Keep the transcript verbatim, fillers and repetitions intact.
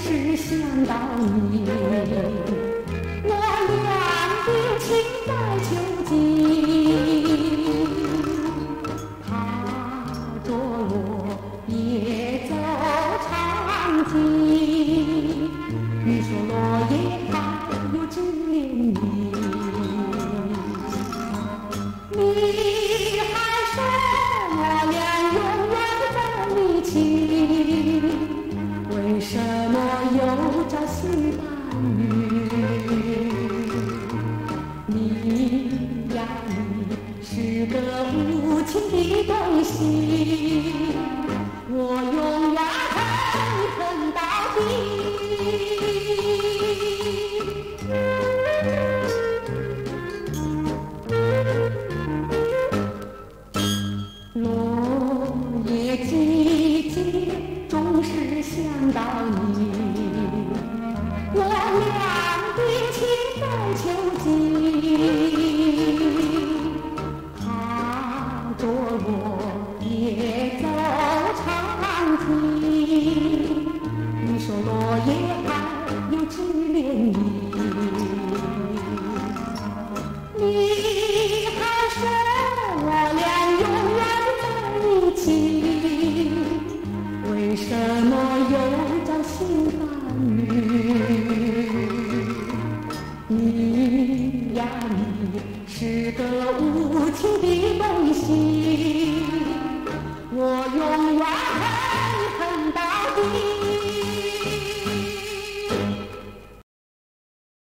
是想到你，我俩的情在究竟。它着落叶走长亭，你说落叶还有知恋你，你还说我俩永远在一起，为什么又朝夕伴雨？你呀你是个无情的东西，我永远恨恨到底。落叶季节总是想到你，我俩的情在究竟。它着落叶走长亭，你说落叶还有知恋你，你还说我俩永远在一起，为什么又朝夕伴